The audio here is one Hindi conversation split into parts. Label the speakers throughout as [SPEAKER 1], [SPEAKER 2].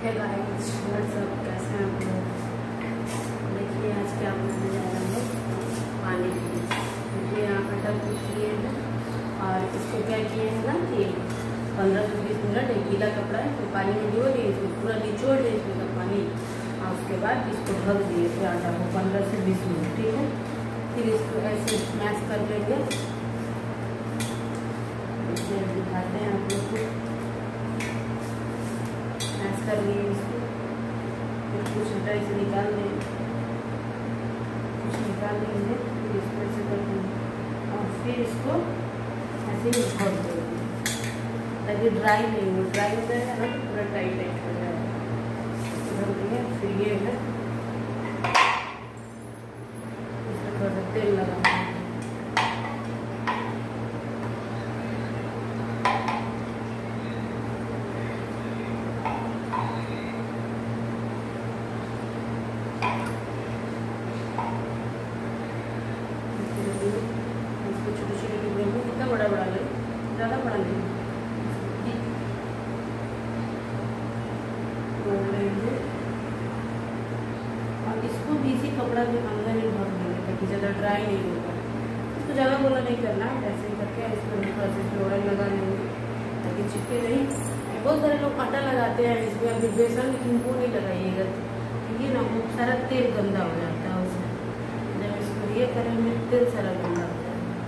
[SPEAKER 1] है गाइस, सब कैसे हैं आप लोग। देखिए आज क्या बनाने जा रहे हैं, पानी देखिए यहाँ पर टब किए हैं और इसको क्या किए हैं ना कि 15 से 20 मिनट एक गीला कपड़ा है तो पानी में डुबो दिए, इसको पूरा निचोड़ दिए इसमें का पानी और उसके बाद इसको ढक दिए फिर आटा को 15 से 20 मिनट। ठीक है, फिर इसको ऐसे मैश कर लेंगे। दिखाते हैं आप लोग को, मैश कर लिए इसको, फिर कुछ आटा इसे निकाल देंगे, कुछ निकाल लेंगे, फिर इसको ऐसे कर देंगे और फिर इसको ऐसे ही ढक देंगे ताकि ड्राई नहीं हो। ड्राई हो जाएगा ना तो पूरा टाइट टाइट हो जाएगा। ढक देंगे। फिर ये है इसमें थोड़ा सा तेल लगाना है। छोटे छोटे टुकड़े में कितना बड़ा बड़ा ले, ज़्यादा बड़ा नहीं लेंगे और इसको भी इसी कपड़ा के अंदर ही भर देंगे ताकि ज़्यादा ड्राई नहीं होगा। इसको ज़्यादा गोला नहीं करना, ऐसे ही करके इसमें थोड़ा सा ऑयल लगा लेंगे ताकि चिपके नहीं। बहुत सारे लोग आटा लगाते हैं इसमें, अभी बेसन, लेकिन वो नहीं लगाइएगा क्योंकि ना वो सारा तेल गंदा हो जाता है उसमें। जब इसको ये करेंगे तेल सारा गंदा हो जाएगा।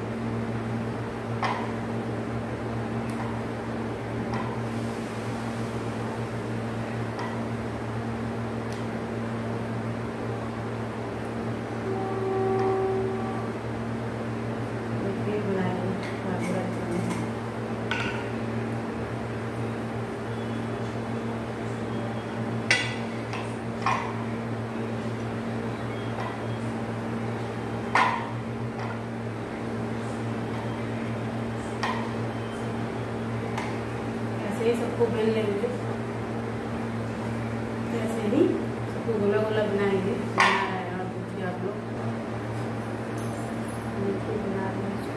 [SPEAKER 1] ये सबको बेल लेंगे, ऐसे ही सबको गोला गोला बनाएंगे। बना रहे हैं और देखिए आप लोग बना रहे हैं।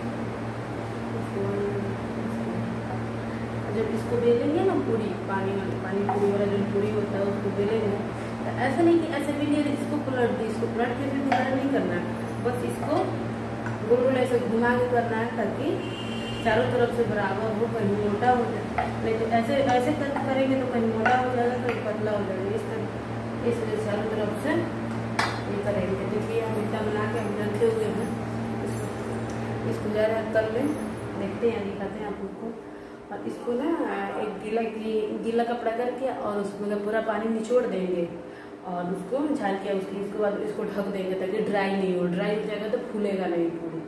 [SPEAKER 1] जब इसको बेलेंगे ना पूरी पानी पूरी वाला जो पूरी होता है उसको बेलेंगे तो ऐसा नहीं कि ऐसे बेलिए इसको पलट दी, इसको पलट के फिर दोबारा नहीं करना है, बस इसको गोल गोल ऐसे घुमा के करना है ताकि चारों तरफ से बराबर हो, कहीं मोटा हो जाए। नहीं तो ऐसे ऐसे करेंगे तो कहीं मोटा हो जाएगा, कहीं पतला हो जाएगा। इस तरह इसलिए चारों तरफ से ये करेंगे। देखिए हम इतना बना के हम रखे हुए हैं, इसको ज़्यादा तल लें, देखते हैं, दिखाते हैं आप लोग को। और इसको ना एक गीला कपड़ा करके और उसमें पूरा पानी निचोड़ देंगे और उसको झाड़ के इसके बाद इसको ढक देंगे ताकि ड्राई नहीं हो। ड्राई हो जाएगा तो फूलेगा नहीं पूरी।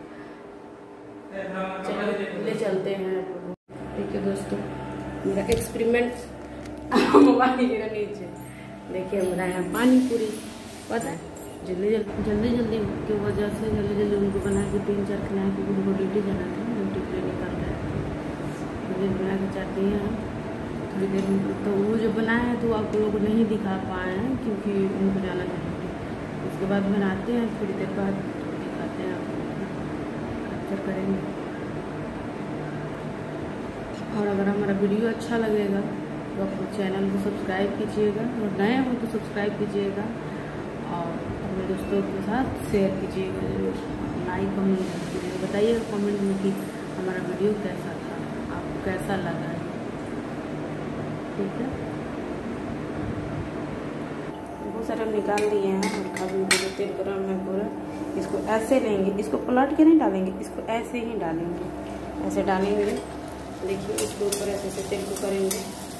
[SPEAKER 1] ले चलते हैं। ठीक है दोस्तों, मेरा एक्सपेरिमेंट मोबाइल गिरा नीचे। देखिए हम बनाया पानी पूरी, पता है जल्दी की वजह से जल्दी उनको बना के 3-4 खिलाए क्योंकि उनको ड्यूटी जाना था, ड्यूटी के लिए निकल रहे थे। जल्दी बना के चाहते हैं थोड़ी देर में। तो वो जो बनाया है तो आप लोगों को नहीं दिखा पाए हैं क्योंकि उनको जाना था ड्यूटी। उसके बाद बनाते हैं, थोड़ी देर बाद दिखाते हैं, आप कैप्चर करेंगे। और अगर हमारा वीडियो अच्छा लगेगा तो आप चैनल को सब्सक्राइब कीजिएगा और नए हो तो सब्सक्राइब कीजिएगा और अपने दोस्तों के साथ शेयर कीजिएगा। जरूर लाइक कमेंट कीजिएगा, बताइएगा कमेंट में कि हमारा वीडियो कैसा था, आपको कैसा लगा है। ठीक है, बहुत सारे निकाल दिए हैं और काफ़ी तेल गरम है पूरा। इसको ऐसे लेंगे, इसको पलट के नहीं डालेंगे, इसको ऐसे ही डालेंगे, ऐसे डालेंगे। देखिए इसके ऊपर ऐसे तेल को करेंगे,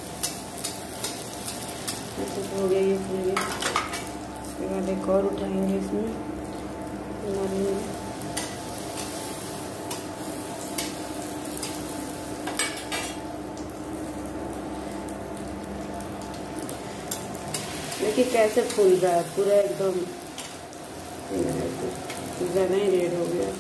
[SPEAKER 1] ऐसे हो गया ये फूल गया। इसके बाद एक और उठाएंगे, इसमें डालेंगे। देखिए कैसे फूल रहा है, पूरा एकदम ज़्यादा ही रेड हो गया।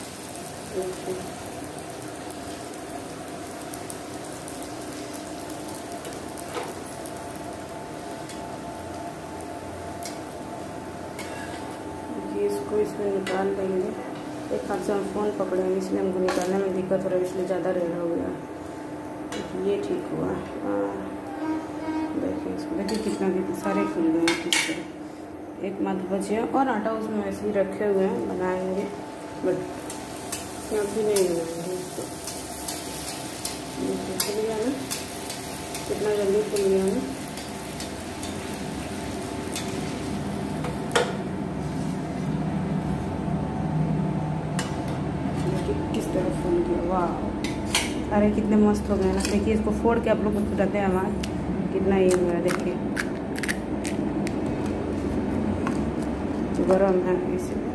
[SPEAKER 1] इसको इसमें निकाल लेंगे। एक हाथ से हम फ़ोन पकड़े हैं इसलिए हमको निकालने में दिक्कत हो रहा है, इसलिए ज़्यादा रेड हो गया। ये ठीक हुआ। देखिए इसको, देखिए कितना सारे खुल गए हैं किस तरह। एक मत बचे और आटा उसमें वैसे ही रखे हुए हैं, बनाएंगे बट अभी नहीं बनाएंगे इसको। खुल गया ना, कितना जल्दी खुल गया ना। किस तरह फूल गया, वाह अरे कितने मस्त हो गए ना। देखिए इसको फोड़ के आप लोग को बताते हैं आवाज़ कितना ये हुआ है। देखिए गरम है इसलिए।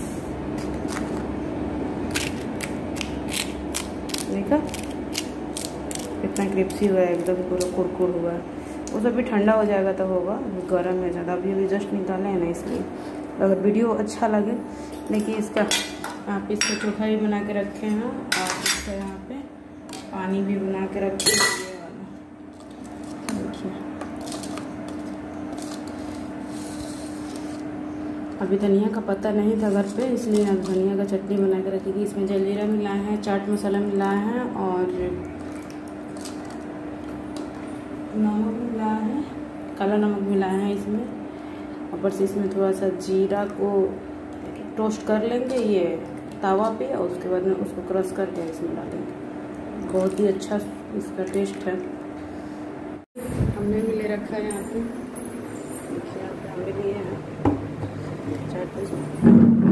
[SPEAKER 1] देखा कितना क्रिप्सी हुआ है, एकदम पूरा कुरकुर हुआ है। वो सब भी ठंडा हो जाएगा तो होगा, गर्म है ज़्यादा। अभी जस्ट निकाले हैं ना इसलिए। अगर वीडियो अच्छा लगे देखिए इसका, आप इसका चोखा भी बना के रखे हैं और इसका यहाँ पे पानी भी बना के रखे हैं ये वाला। देखिए अभी धनिया का पत्ता नहीं था घर पे, इसलिए अब धनिया का चटनी बना के रखी थी। इसमें जलजीरा मिला है, चाट मसाला मिला है और नमक मिला है, काला नमक मिला है इसमें। ऊपर से इसमें थोड़ा सा जीरा को टोस्ट कर लेंगे ये तावा पे और उसके बाद में उसको क्रश करके इसमें डालेंगे। बहुत ही अच्छा इसका टेस्ट है। हमने भी ले रखा है यहाँ पे, देखिए यहाँ पे हमने लिए हैं चाट मसाला।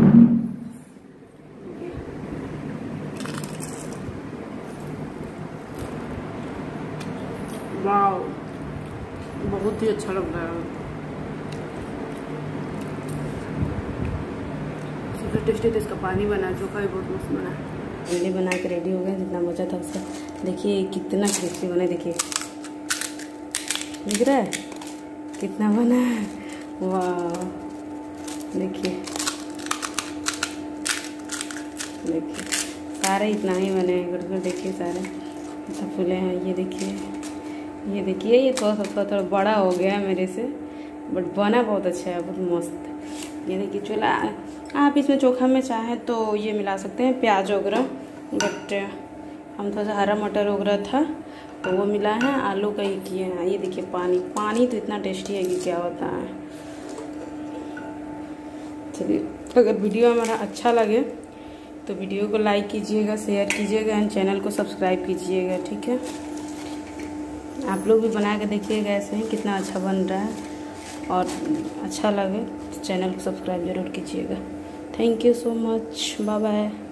[SPEAKER 1] वाह बहुत ही अच्छा लग रहा है, super टेस्टी। तो इसका पानी बना, चोखा भी बहुत मस्त बना। इडली बना के रेडी हो गया, जितना बचा था उसका। देखिए कितना क्रिस्पी बना, देखिए दिख रहा है कितना बना है, वाह। देखिए देखिए सारे इतना ही बने हैं, गुड़ देखिए सारे इतना फूले हैं। ये देखिए ये थोड़ा बड़ा हो गया मेरे से, बट बना बहुत अच्छा है, बहुत मस्त। ये देखिए चूल्हा, आप इसमें चोखा में चाहें तो ये मिला सकते हैं प्याज वगैरह, बट हम थोड़ा सा हरा मटर वगैरह था तो वो मिला है, आलू का ही किए हैं। ये देखिए पानी तो इतना टेस्टी है कि क्या होता है। चलिए अगर वीडियो हमारा अच्छा लगे तो वीडियो को लाइक कीजिएगा, शेयर कीजिएगा एंड चैनल को सब्सक्राइब कीजिएगा, ठीक है। आप लोग भी बना के देखिएगा ऐसे ही कितना अच्छा बन रहा है, और अच्छा लगे तो चैनल को सब्सक्राइब ज़रूर कीजिएगा। Thank you so much, bye bye.